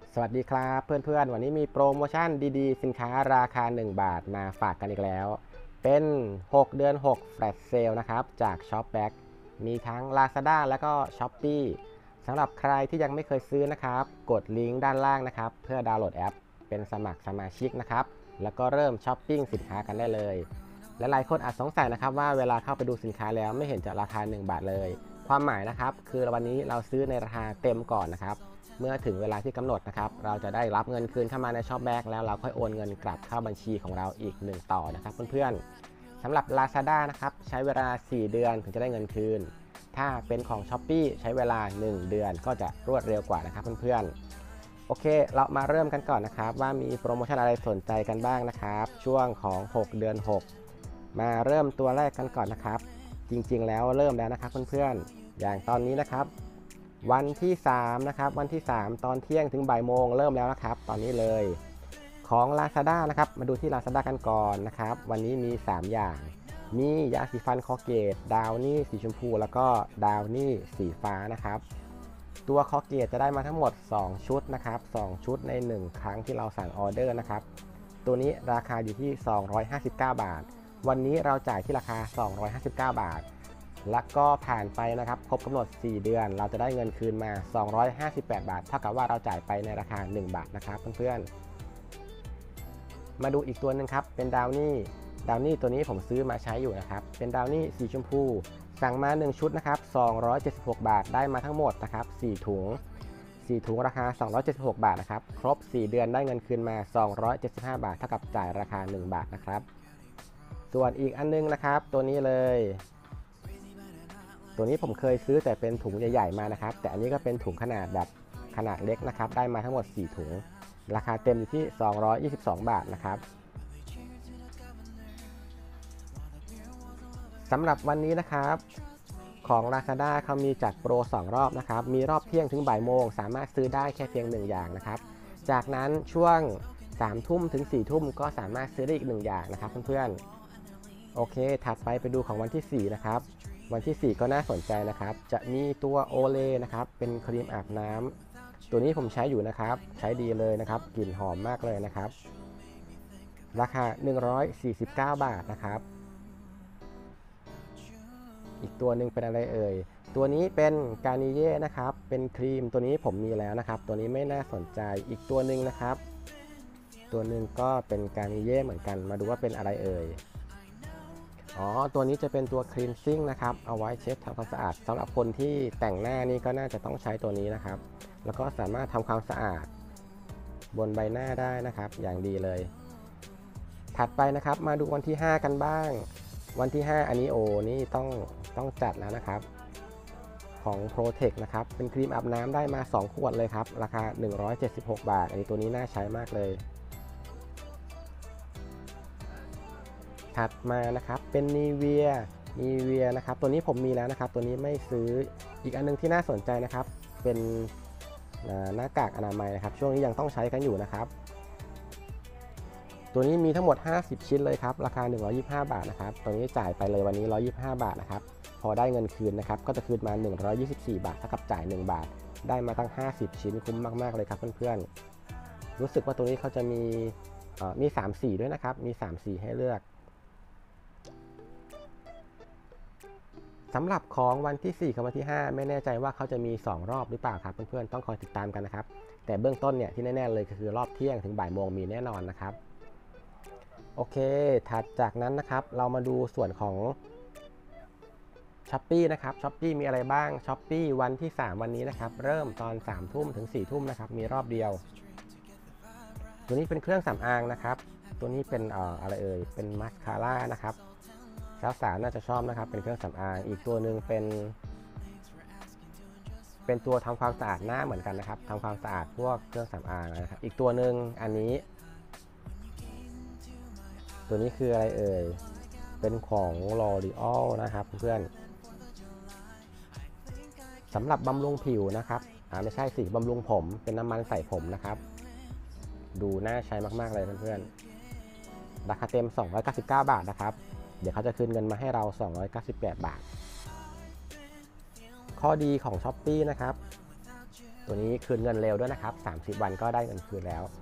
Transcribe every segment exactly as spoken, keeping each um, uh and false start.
สวัสดีครับเพื่อนๆวันนี้มีโปรโมชั่นดีๆสินค้าราคาหนึ่งบาทมาฝากกันอีกแล้วเป็นหกเดือนหก Flash Sale นะครับจาก Shopback มีทั้ง Lazada แล้วก็ Shopee สำหรับใครที่ยังไม่เคยซื้อนะครับกดลิงก์ด้านล่างนะครับเพื่อดาวน์โหลดแอปเป็นสมัครสมาชิกนะครับแล้วก็เริ่มช้อปปิ้งสินค้ากันได้เลยและหลายคนอาจสงสัยนะครับว่าเวลาเข้าไปดูสินค้าแล้วไม่เห็นจะราคาหนึ่งบาทเลยความหมายนะครับคือวันนี้เราซื้อในราคาเต็มก่อนนะครับเมื่อถึงเวลาที่กำหนดนะครับเราจะได้รับเงินคืนเข้ามาในช็อปแบ็กแล้วเราค่อยโอนเงินกลับเข้าบัญชีของเราอีกหนึ่งต่อนะครับเพื่อนๆสำหรับ Lazada นะครับใช้เวลาสี่เดือนถึงจะได้เงินคืนถ้าเป็นของ Shopee ใช้เวลาหนึ่งเดือนก็จะรวดเร็วกว่านะครับเพื่อนๆโอเคเรามาเริ่มกันก่อนนะครับว่ามีโปรโมชั่นอะไรสนใจกันบ้างนะครับช่วงของหกเดือนหกมาเริ่มตัวแรกกันก่อนนะครับจริงๆแล้วเริ่มแล้วนะครับเพื่อนๆอย่างตอนนี้นะครับวันที่สามนะครับวันที่สามตอนเที่ยงถึงบ่ายโมงเริ่มแล้วนะครับตอนนี้เลยของ Lazada นะครับมาดูที่ Lazada กันก่อนนะครับวันนี้มีสามอย่างมียาสีฟันคอเกตดาวนี่สีชมพูแล้วก็ดาวนี่สีฟ้านะครับตัวคอเกตจะได้มาทั้งหมดสองชุดนะครับสองชุดในหนึ่งครั้งที่เราสั่งออเดอร์นะครับตัวนี้ราคาอยู่ที่สองร้อยห้าสิบเก้าบาทวันนี้เราจ่ายที่ราคาสองร้อยห้าสิบเก้าบาทแล้วก็ผ่านไปนะครับครบกำหนดสี่เดือนเราจะได้เงินคืนมาสองร้อยห้าสิบแปดบาทเท่ากับว่าเราจ่ายไปในราคาหนึ่งบาทนะครับเพื่อนๆมาดูอีกตัวหนึ่งครับเป็นดาวนี่ดาวนี่ตัวนี้ผมซื้อมาใช้อยู่นะครับเป็นดาวนี่สีชมพูสั่งมาหนึ่งชุดนะครับสองร้อยเจ็ดสิบหกบาทได้มาทั้งหมดนะครับสี่ถุงสี่ถุงราคาสองร้อยเจ็ดสิบหกบาทนะครับครบสี่เดือนได้เงินคืนมาสองร้อยเจ็ดสิบห้าบาทเท่ากับจ่ายราคาหนึ่งบาทนะครับส่วนอีกอันนึงนะครับตัวนี้เลยตัวนี้ผมเคยซื้อแต่เป็นถุงใหญ่ๆมานะครับแต่อันนี้ก็เป็นถุงขนาดแบบขนาดเล็กนะครับได้มาทั้งหมดสี่ถุงราคาเต็มอยู่ที่สองร้อยยี่สิบสองบาทนะครับสำหรับวันนี้นะครับของ Lazada เขามีจัดโปรสองรอบนะครับมีรอบเที่ยงถึงบ่ายโมงสามารถซื้อได้แค่เพียงหนึ่งอย่างนะครับจากนั้นช่วงสามทุ่มถึงสี่ทุ่มก็สามารถซื้อได้อีกหนึ่งอย่างนะครับเพื่อนๆโอเคถัดไปไปดูของวันที่สี่นะครับวันที่สี่ก็น่าสนใจนะครับจะมีตัวโอเลนะครับเป็นครีมอาบน้ำตัวนี้ผมใช้อยู่นะครับใช้ดีเลยนะครับกลิ่นหอมมากเลยนะครับราคาหนึ่งร้อยสี่สิบเก้าบาทนะครับอีกตัวหนึ่งเป็นอะไรเอ่ยตัวนี้เป็นกานิเย่นะครับเป็นครีมตัวนี้ผมมีแล้วนะครับตัวนี้ไม่น่าสนใจอีกตัวหนึ่งนะครับตัวหนึ่งก็เป็นกานิเย่เหมือนกันมาดูว่าเป็นอะไรเอ่ยอ๋อตัวนี้จะเป็นตัวคลีนซิ่งนะครับเอาไว้เช็ดทำความสะอาดสำหรับคนที่แต่งหน้านี่ก็น่าจะต้องใช้ตัวนี้นะครับแล้วก็สามารถทำความสะอาดบนใบหน้าได้นะครับอย่างดีเลยถัดไปนะครับมาดูวันที่ห้ากันบ้างวันที่ห้าอันนี้โอ้นี่ต้องต้องจัดแล้วนะครับของ Protect นะครับเป็นครีมอาบน้ำได้มาสองขวดเลยครับราคาหนึ่งร้อยเจ็ดสิบหกบาทอันนี้ตัวนี้น่าใช้มากเลยถัดมานะครับเป็นนีเวียนีเวียนะครับตัวนี้ผมมีแล้วนะครับตัวนี้ไม่ซื้ออีกอันนึงที่น่าสนใจนะครับเป็นหน้ากากอนามัยนะครับช่วงนี้ยังต้องใช้กันอยู่นะครับตัวนี้มีทั้งหมดห้าสิบชิ้นเลยครับราคาหนึ่งร้อยยี่สิบห้าบาทนะครับตัวนี้จ่ายไปเลยวันนี้หนึ่งร้อยยี่สิบห้าบาทนะครับพอได้เงินคืนนะครับก็จะคืนมาหนึ่งร้อยยี่สิบสี่บาทเท่ากับจ่ายหนึ่งบาทได้มาตั้งห้าสิบชิ้นคุ้มมากๆเลยครับเพื่อนๆรู้สึกว่าตัวนี้เขาจะมีมีสามสีด้วยนะครับมีสามสีให้เลือกสำหรับของวันที่สี่กับวันที่ห้าไม่แน่ใจว่าเขาจะมีสองรอบหรือเปล่าครับเพื่อนๆต้องคอยติดตามกันนะครับแต่เบื้องต้นเนี่ยที่แน่ๆเลยก็คือรอบเที่ยงถึงบ่ายโมงมีแน่นอนนะครับโอเคถัดจากนั้นนะครับเรามาดูส่วนของ Shopee นะครับ Shopee มีอะไรบ้าง Shopee วันที่สามวันนี้นะครับเริ่มตอนสามทุ่มถึงสี่ทุ่มนะครับมีรอบเดียวตัวนี้เป็นเครื่องสำอางนะครับตัวนี้เป็นเอ่ออะไรเอ่ยเป็นมาสคาร่านะครับสาวสาวน่าจะชอบนะครับเป็นเครื่องสำอางอีกตัวหนึ่งเป็นเป็นตัวทำความสะอาดหน้าเหมือนกันนะครับทำความสะอาดพวกเครื่องสำอางนะครับอีกตัวหนึ่งอันนี้ตัวนี้คืออะไรเอ่ยเป็นของ L'Oreal นะครับเพื่อนสำหรับบำรุงผิวนะครับอ่าไม่ใช่สิบำรุงผมเป็นน้ำมันใส่ผมนะครับดูน่าใช้มากๆเลยเพื่อนๆราคาเต็มสองร้อยเก้าสิบเก้าบาทนะครับเดี๋ยวเขาจะคืนเงินมาให้เราสองร้อยเก้าสิบแปดบาทข้อดีของ Shopee นะครับตัวนี้คืนเงินเร็วด้วยนะครับสามสิบวันก็ได้เงินคืนแล้ว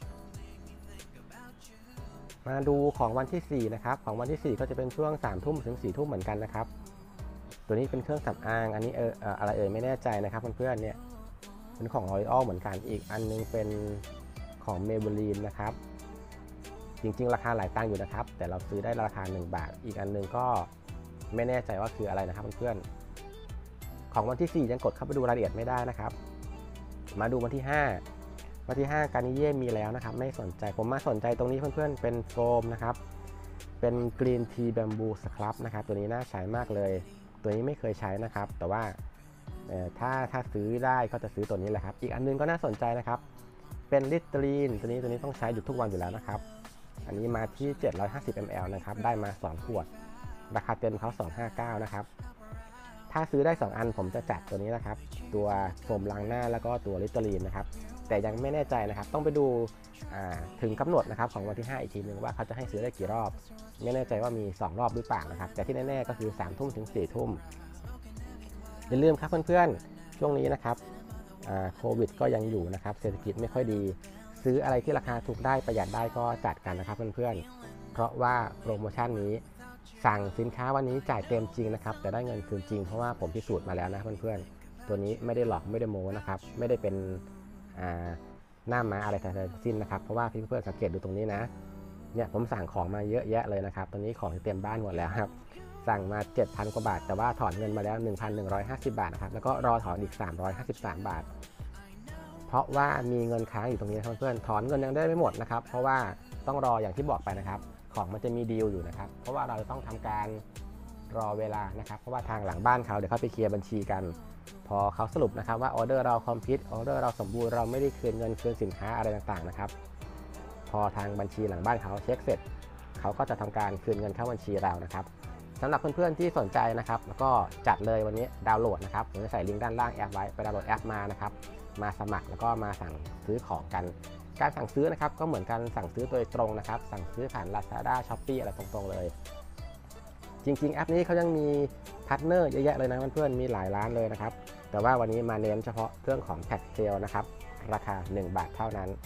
มาดูของวันที่สี่นะครับของวันที่สี่ก็จะเป็นช่วงสามทุ่มถึงสี่ทุ่มเหมือนกันนะครับตัวนี้เป็นเครื่องสำอางอันนี้เอออะไรเอ่ยไม่แน่ใจนะครับเพื่อนๆเนี่ยเป็นของ L'Oreal เหมือนกันอีกอันนึงเป็นของ Maybelline นะครับจริงๆราคาหลายตังค์อยู่นะครับแต่เราซื้อได้ราคาหนึ่งบาทอีกอันนึงก็ไม่แน่ใจว่าคืออะไรนะครับเพื่อนๆของวันที่สี่ยังกดเข้าไปดูรายละเอียดไม่ได้นะครับมาดูวันที่ห้าวันที่ห้าการนิเย่มีแล้วนะครับไม่สนใจผมมาสนใจตรงนี้เพื่อนๆเป็นโฟมนะครับเป็นกรีนทีแบมบูสครับนะครับตัวนี้น่าใช้มากเลยตัวนี้ไม่เคยใช้นะครับแต่ว่าถ้าถ้าซื้อได้ก็จะซื้อตัวนี้แหละครับอีกอันนึงก็น่าสนใจนะครับเป็นลิตเตอรีนตัวนี้ตัวนี้ต้องใช้อยู่ทุกวันอยู่แล้วนะครับอันนี้มาที่เจ็ดร้อยห้าสิบมิลลิลิตร นะครับได้มาสองขวดราคาเต็มเขาสองร้อยห้าสิบเก้านะครับถ้าซื้อได้สองอันผมจะจัดตัวนี้นะครับตัวโฟมล้างหน้าแล้วก็ตัวลิตเตอรีนนะครับแต่ยังไม่แน่ใจนะครับต้องไปดูถึงกำหนดนะครับของวันที่ห้าอีกทีนึงว่าเขาจะให้ซื้อได้กี่รอบไม่แน่ใจว่ามีสองรอบหรือเปล่านะครับแต่ที่แน่ๆก็คือสามทุ่มถึงสี่ทุ่มอย่าลืมครับเพื่อนๆช่วงนี้นะครับโควิดก็ยังอยู่นะครับเศรษฐกิจไม่ค่อยดีซื้ออะไรที่ราคาถูกได้ประหยัดได้ก็จัดกันนะครับเพื่อนๆเพราะว่าโปรโมชั่นนี้สั่งสินค้าวันนี้จ่ายเต็มจริงนะครับแต่ได้เงินคืนจริงเพราะว่าผมพิสูจน์มาแล้วนะเพื่อนๆตัวนี้ไม่ได้หลอกไม่ได้โม้นะครับไม่ได้เป็นหน้าม้าอะไรทั้งสิ้นนะครับเพราะว่าเพื่อนๆสังเกตดูตรงนี้นะเนี่ยผมสั่งของมาเยอะแยะเลยนะครับตอนนี้ของเต็มบ้านหมดแล้วครับสั่งมา เจ็ดพัน กว่าบาทแต่ว่าถอนเงินมาแล้ว หนึ่งพันหนึ่งร้อยห้าสิบ บาทนะครับแล้วก็รอถอนอีกสามร้อยห้าสิบสามบาทเพราะว่ามีเงินค้างอยู่ตรงนี้เพื่อนๆถอนเงินยังได้ไม่หมดนะครับเพราะว่าต้องรออย่างที่บอกไปนะครับของมันจะมีดีลอยู่นะครับเพราะว่าเราต้องทำการรอเวลานะครับเพราะว่าทางหลังบ้านเขาเดี๋ยวเขาไปเคลียร์บัญชีกันพอเขาสรุปนะครับว่าออเดอร์เราคอมพลีทออเดอร์เราสมบูรณ์เราไม่ได้คืนเงินคืนสินค้าอะไรต่างๆนะครับพอทางบัญชีหลังบ้านเขาเช็คเสร็จเขาก็จะทำการคืนเงินเข้าบัญชีเรานะครับสำหรับเพื่อนๆที่สนใจนะครับแล้วก็จัดเลยวันนี้ดาวน์โหลดนะครับผมจะใส่ลิงก์ด้านล่างแอปไว้ไปดาวน์โหลดแอปมานะครับมาสมัครแล้วก็มาสั่งซื้อของกันการสั่งซื้อนะครับก็เหมือนการสั่งซื้อโดยตรงนะครับสั่งซื้อผ่าน Lazada Shopee อะไรตรงๆเลยจริงๆแอปนี้เขายังมีพาร์ทเนอร์เยอะแยะเลยนะเพื่อนๆมีหลายร้านเลยนะครับแต่ว่าวันนี้มาเน้นเฉพาะเครื่องของแท็กเซลนะครับราคาหนึ่งบาทเท่านั้น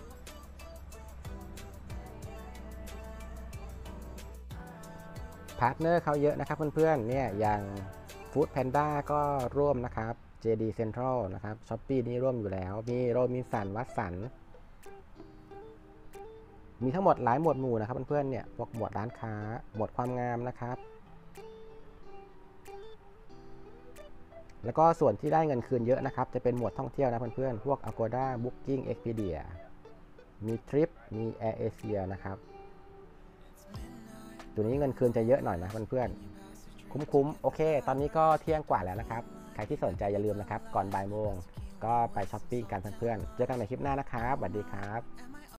พาร์ทเนอร์เขาเยอะนะครับเพื่อนๆเนี่ยอย่าง Food Panda ก็ร่วมนะครับ เจ ดี Central นะครับ Shopee นี่ร่วมอยู่แล้วมีโรบินสันวัตสันมีทั้งหมดหลายหมวดหมู่นะครับเพื่อนๆเนี่ยพวกหมวดร้านค้าหมวดความงามนะครับแล้วก็ส่วนที่ได้เงินคืนเยอะนะครับจะเป็นหมวดท่องเที่ยวนะเพื่อนๆพวก Agoda Booking Expedia มี Trip มี AirAsia นะครับตัวนี้เงินคืนจะเยอะหน่อยนะเพื่อนๆคุ้มๆโอเคตอนนี้ก็เที่ยงกว่าแล้วนะครับใครที่สนใจอย่าลืมนะครับก่อนบ่ายโมงก็ไปช้อปปิ้งกันเพื่อนๆเจอกันในคลิปหน้านะครับสวัสดีครับ